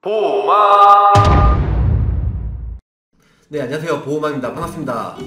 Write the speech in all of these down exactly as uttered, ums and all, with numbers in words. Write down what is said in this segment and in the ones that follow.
보호망. 네, 안녕하세요. 보호망입니다. 반갑습니다.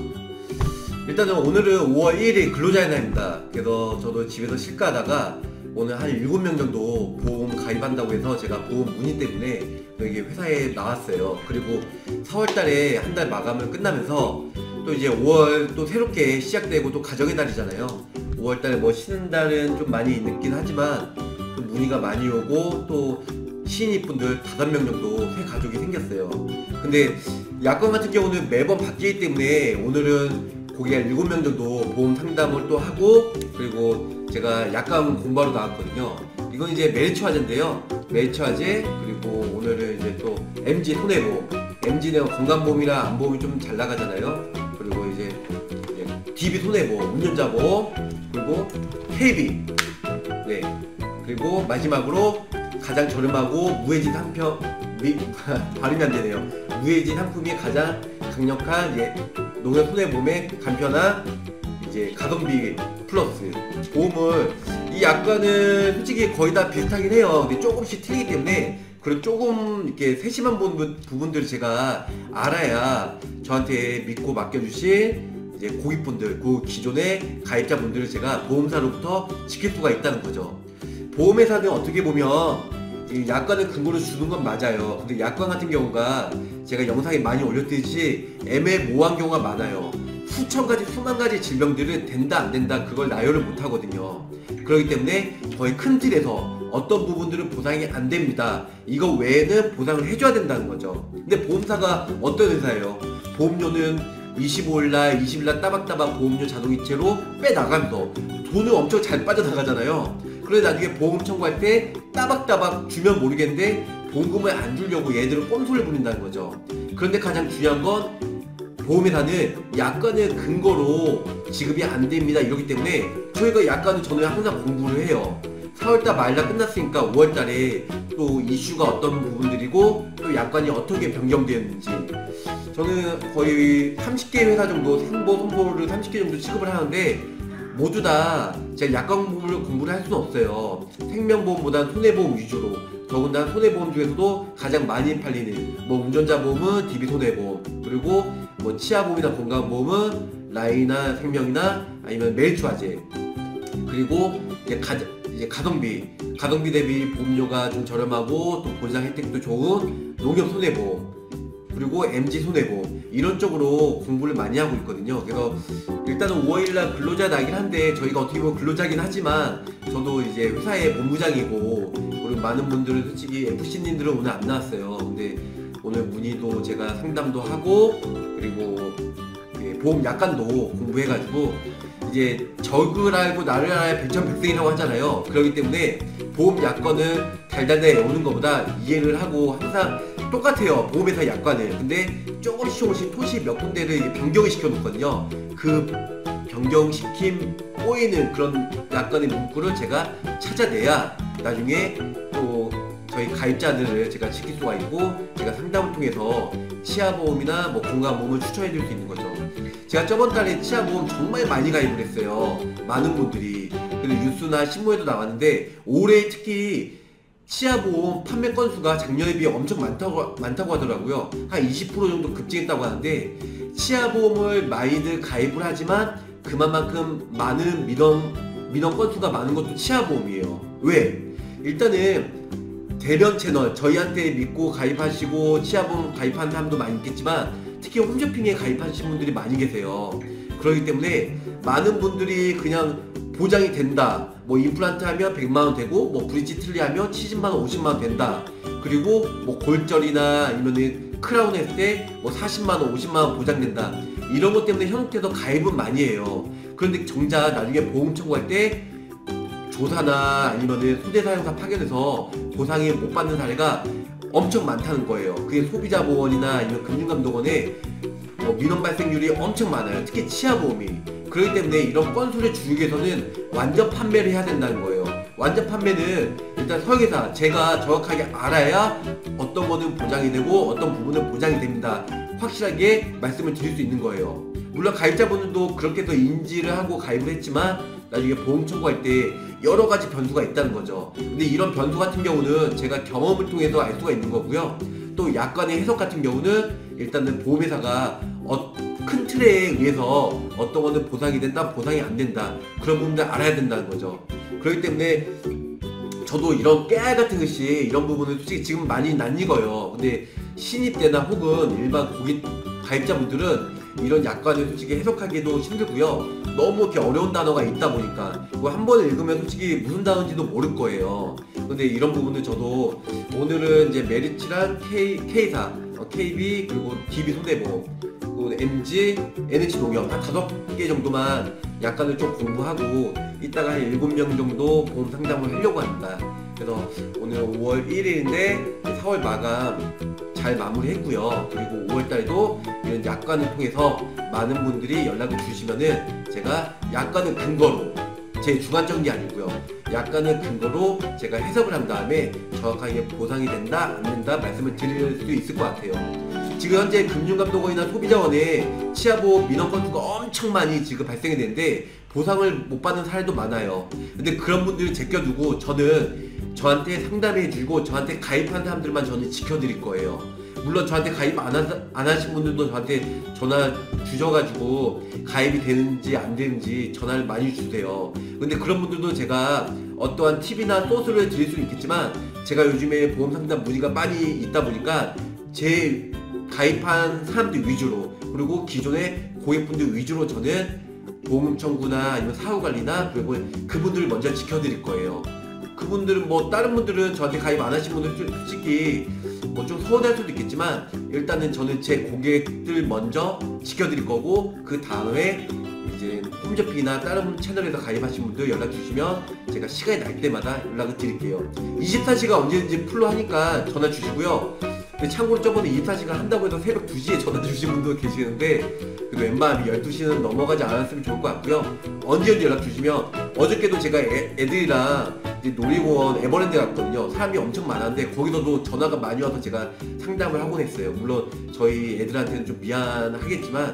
일단은 오늘은 오월 일일 근로자의 날입니다. 그래서 저도 집에서 실가하다가 오늘 한 일곱 명 정도 보험 가입한다고 해서 제가 보험 문의 때문에 여기 회사에 나왔어요. 그리고 사월 달에 한 달 마감을 끝나면서 또 이제 오월 또 새롭게 시작되고 또 가정의 달이잖아요. 오월 달에 뭐 쉬는 달은 좀 많이 늦긴 하지만 또 문의가 많이 오고 또 시인이 분들 다섯 명 정도 새 가족이 생겼어요. 근데 약관 같은 경우는 매번 바뀌기 때문에 오늘은 거기 한 일곱 명 정도 보험 상담을 또 하고, 그리고 제가 약관 공부하러 나왔거든요. 이건 이제 메리츠화재인데요. 메리츠화재, 그리고 오늘은 이제 또 엠지 손해보험. 엠지는 건강보험이랑 안보험이 좀 잘 나가잖아요. 그리고 이제, 이제 디비 손해보험, 운전자보험, 그리고 케이비. 네. 그리고 마지막으로 가장 저렴하고 무해지 상품, 미, 발음이 안 되네요. 무해지 상품이 가장 강력한 이제 농협 손해보험의 간편한 이제 가성비 플러스 보험을, 이 약관은 솔직히 거의 다 비슷하긴 해요. 근데 조금씩 틀리기 때문에 그리고 조금 이렇게 세심한 부분들을 제가 알아야 저한테 믿고 맡겨주신 이제 고객분들, 그 기존의 가입자분들을 제가 보험사로부터 지킬 수가 있다는 거죠. 보험회사는 어떻게 보면 이 약관을 근거로 주는 건 맞아요. 근데 약관 같은 경우가 제가 영상에 많이 올렸듯이 애매모호한 경우가 많아요. 수천 가지, 수만 가지 질병들은 된다 안 된다 그걸 나열을 못 하거든요. 그렇기 때문에 거의 큰 틀에서 어떤 부분들은 보상이 안 됩니다, 이거 외에는 보상을 해줘야 된다는 거죠. 근데 보험사가 어떤 회사예요? 보험료는 이십오일날, 이십일날 따박따박 보험료 자동이체로 빼나가면서 돈을 엄청 잘 빠져나가잖아요. 그래 나중에 보험 청구할 때 따박따박 주면 모르겠는데 보험금을 안 주려고 얘들은 꼼수를 부린다는 거죠. 그런데 가장 중요한 건 보험회사는 약관을 근거로 지급이 안 됩니다, 이러기 때문에 저희가 약관을 저는 항상 공부를 해요. 사월달 말날 끝났으니까 오월달에 또 이슈가 어떤 부분들이고 또 약관이 어떻게 변경되었는지, 저는 거의 삼십 개 회사 정도 생보, 선보를 삼십 개 정도 취급을 하는데 모두 다 제가 약관 공부를, 공부를 할 수는 없어요. 생명보험보다 손해보험 위주로, 더군다나 손해보험 중에서도 가장 많이 팔리는 뭐 운전자 보험은 디비 손해보험, 그리고 뭐 치아보험이나 건강보험은 라이나 생명이나 아니면 메리츠화재, 그리고 이제, 가, 이제 가성비, 가성비 대비 보험료가 좀 저렴하고 또 보상 혜택도 좋은 농협 손해보험, 그리고 엠지 손해보험, 이런 쪽으로 공부를 많이 하고 있거든요. 그래서 일단은 오월일날 근로자 나긴 한데 저희가 어떻게 보면 근로자긴 하지만 저도 이제 회사의 본부장이고, 그리고 많은 분들은 솔직히 에프씨님들은 오늘 안 나왔어요. 근데 오늘 문의도 제가 상담도 하고 그리고 보험 약관도 공부해가지고 이제 적을 알고 나를 알아야 백전백승이라고 하잖아요. 그렇기 때문에 보험 약관을 달달달 외우는 것보다 이해를 하고, 항상 똑같아요, 보험회사 약관을. 근데 조금씩 조금씩 토시 몇 군데를 변경을 시켜놓거든요. 그 변경시킨 꼬이는 그런 약관의 문구를 제가 찾아내야 나중에 또 저희 가입자들을 제가 지킬 수가 있고, 제가 상담을 통해서 치아보험이나 뭐 건강보험을 추천해 줄 수 있는 거죠. 제가 저번 달에 치아보험 정말 많이 가입을 했어요, 많은 분들이. 그리고 뉴스나 신문에도 나왔는데 올해 특히 치아보험 판매 건수가 작년에 비해 엄청 많다고, 많다고 하더라고요. 한 이십 퍼센트 정도 급증했다고 하는데, 치아보험을 많이들 가입을 하지만 그만큼 많은 민원, 민원 건수가 많은 것도 치아보험이에요. 왜? 일단은 대면 채널, 저희한테 믿고 가입하시고 치아보험 가입하는 사람도 많이 있겠지만 특히 홈쇼핑에 가입하신 분들이 많이 계세요. 그렇기 때문에 많은 분들이 그냥 보장이 된다, 뭐 임플란트 하면 백만 원 되고 뭐 브릿지 틀리 하면 칠십만 원, 오십만 원 된다, 그리고 뭐 골절이나 아니면은 크라운 했을 때 뭐 사십만 원, 오십만 원 보장된다, 이런 것 때문에 현혹돼서 가입은 많이 해요. 그런데 정작 나중에 보험 청구할 때 조사나 아니면은 소재 사용사 파견해서 보상이 못 받는 사례가 엄청 많다는 거예요. 그게 소비자보험이나 아니면 금융감독원에 뭐 민원 발생률이 엄청 많아요, 특히 치아보험이. 그렇기 때문에 이런 건수를 줄이기 위해서는 완전 판매를 해야 된다는 거예요. 완전 판매는 일단 설계사, 제가 정확하게 알아야 어떤 거는 보장이 되고 어떤 부분은 보장이 됩니다, 확실하게 말씀을 드릴 수 있는 거예요. 물론 가입자분들도 그렇게 더 인지를 하고 가입을 했지만 나중에 보험 청구할 때 여러 가지 변수가 있다는 거죠. 근데 이런 변수 같은 경우는 제가 경험을 통해서 알 수가 있는 거고요. 또 약관의 해석 같은 경우는 일단은 보험회사가 어, 큰 틀에 의해서 어떤 거는 보상이 된다, 보상이 안 된다, 그런 부분들 알아야 된다는 거죠. 그렇기 때문에 저도 이런 깨알 같은 것이 이런 부분은 솔직히 지금 많이 낯익어요. 근데 신입 때나 혹은 일반 고객 가입자분들은 이런 약관을 솔직히 해석하기도 힘들고요. 너무 이렇게 어려운 단어가 있다 보니까 이거 한 번 읽으면 솔직히 무슨 단어인지도 모를 거예요. 근데 이런 부분은 저도 오늘은 이제 메리츠랑 K, K사, 케이비 그리고 디비 손해보험, 그리고 엠지, 엔에이치농협 한 다섯 개 정도만 약관을 좀 공부하고 이따가 한 일곱 명 정도 보험 상담을 하려고 합니다. 그래서 오늘 오월 일일인데 사월 마감 잘 마무리했고요. 그리고 오월달에도 이런 약관을 통해서 많은 분들이 연락을 주시면은 제가 약관을 근거로, 제 주관적인 게 아니고요, 약관을 근거로 제가 해석을 한 다음에 정확하게 보상이 된다 안 된다 말씀을 드릴 수 있을 것 같아요. 지금 현재 금융감독원이나 소비자원에 치아보험 민원 건수가 엄청 많이 지금 발생이 되는데 보상을 못 받는 사례도 많아요. 근데 그런 분들을 제껴두고 저는 저한테 상담해주고 저한테 가입한 사람들만 저는 지켜드릴 거예요. 물론 저한테 가입 안, 하, 안 하신 분들도 저한테 전화 주셔가지고 가입이 되는지 안 되는지 전화를 많이 주세요. 근데 그런 분들도 제가 어떠한 팁이나 소스를 드릴 수는 있겠지만 제가 요즘에 보험 상담 문의가 많이 있다 보니까 제 가입한 사람들 위주로, 그리고 기존의 고객분들 위주로 저는 보험 청구나 아니면 사후 관리나 그리고 그분들을 먼저 지켜드릴 거예요. 그분들은 뭐 다른 분들은 저한테 가입 안 하신 분들 솔직히 뭐 좀 서운할 수도 있겠지만 일단은 저는 제 고객들 먼저 지켜드릴 거고 그 다음에 이제 홈쇼핑이나 다른 채널에서 가입하신 분들 연락 주시면 제가 시간이 날 때마다 연락을 드릴게요. 이십사 시간 언제든지 풀로 하니까 전화 주시고요. 근데 참고로 저번에 이십사 시간 한다고 해서 새벽 두 시에 전화 주신 분도 계시는데 그래도 웬만하면 열두 시는 넘어가지 않았으면 좋을 것 같고요. 언제든지 연락 주시면, 어저께도 제가 애, 애들이랑 이제 놀이공원 에버랜드 갔거든요. 사람이 엄청 많았는데 거기서도 전화가 많이 와서 제가 상담을 하곤 했어요. 물론 저희 애들한테는 좀 미안하겠지만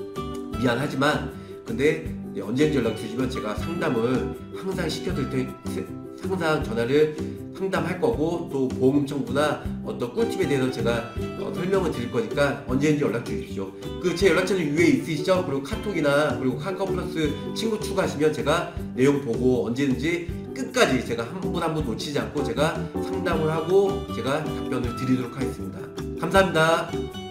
미안하지만 근데 언제든지 연락 주시면 제가 상담을 항상 시켜드릴 테 항상 전화를 상담할 거고, 또 보험 청구나 어떤 꿀팁에 대해서 제가 어, 설명을 드릴 거니까 언제든지 연락 주십시오. 그 제 연락처는 위에 있으시죠? 그리고 카톡이나 그리고 카카오 플러스 친구 추가하시면 제가 내용 보고 언제든지 끝까지 제가 한 분 한 분 놓치지 않고 제가 상담을 하고 제가 답변을 드리도록 하겠습니다. 감사합니다.